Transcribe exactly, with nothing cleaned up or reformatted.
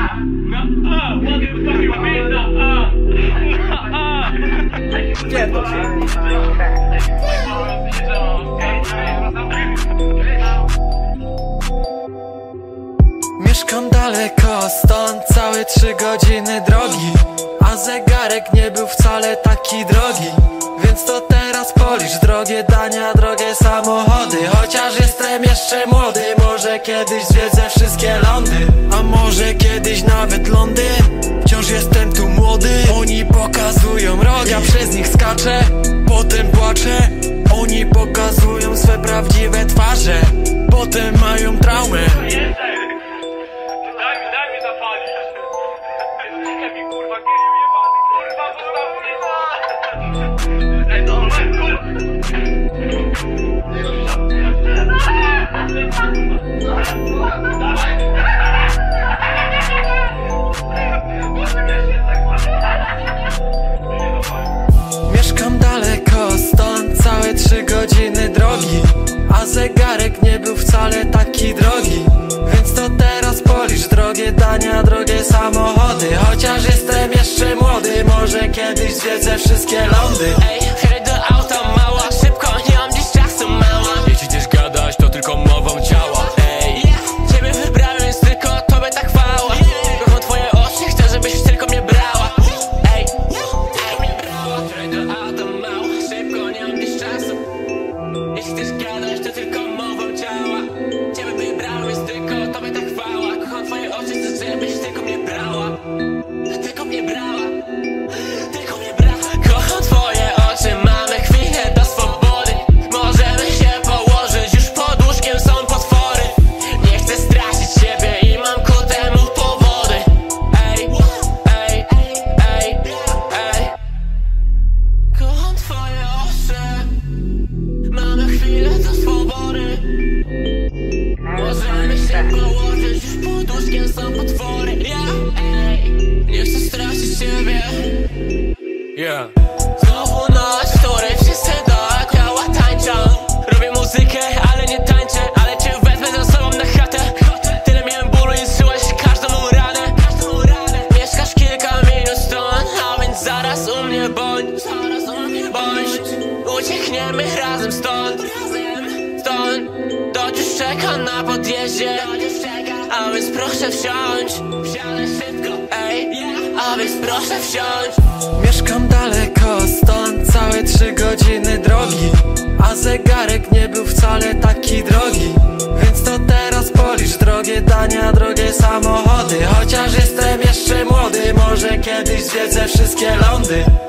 Mieszkam daleko stąd, całe trzy godziny drogi, a zegarek nie był wcale taki drogi. Więc to teraz policz drogie dania, drogie samochody. Chociaż jestem jeszcze młody, może kiedyś zwiedzę wszystkie lądy, a może kiedyś nawet Londyn. Wciąż jestem tu młody. Oni pokazują rok, ja przez nich skaczę, potem płaczę. Oni pokazują swe prawdziwe twarze, potem mają traumę. Daj mi zapalić. Nie mi kurwa, geju jebany, kurwa, zostaw mnie. Ej, no, Mieszkam daleko stąd, całe trzy godziny drogi, a zegarek nie był wcale taki drogi. Więc to teraz policz drogie dania, drogie samochody. Chociaż jestem jeszcze młody, może kiedyś zwiedzę wszystkie lądy. Ej, hej do auta mała, szybko, nie mam dziś czasu mała. Jeśli chcesz gadać, to tylko mową ciała. Ej, ciebie wybrałem, więc tylko tobie tak chwała. Kocham twoje oczy, chcę, żebyś tylko mnie brała. Ej, ej, mnie brała. Hej do auta mała, szybko, nie mam dziś czasu. Jeśli chcesz gadać, to tylko mową ciała. Ciebie wybrałem, więc tylko tobie tak chwała. Kocham twoje oczy, chcę, żebyś tylko mnie brała. Tylko mnie brała. Tylko mnie brała. Kocham twoje oczy, mamy chwilę do swobody. Możemy się położyć, już pod łóżkiem są potwory. Nie chcę straszyć siebie i mam ku temu powody. Ej, ej, ej, ej. Kocham twoje oczy, mamy chwilę do swobody. Możemy się położyć, już pod łóżkiem są potwory. Yeah, ej, nie chcę straszyć siebie. Yeah. Znowu noc, w której wszyscy dookoła tańczą. Robię muzykę, ale nie tańczę, ale cię wezmę ze sobą na chatę. Tyle miałem bólu i zszyłaś każdą ranę. Mieszkasz kilka minut stąd, a więc zaraz u mnie bądź. Bądź, uciekniemy razem stąd. Stąd, dojść już czeka na podjeździe. A więc proszę wsiądź. Wsiadaj szybko, ej, a więc proszę wsiądź. Mieszkam daleko stąd, całe trzy godziny drogi, a zegarek nie był wcale taki drogi. Więc to teraz policz drogie dania, drogie samochody. Chociaż jestem jeszcze młody, może kiedyś zwiedzę wszystkie lądy.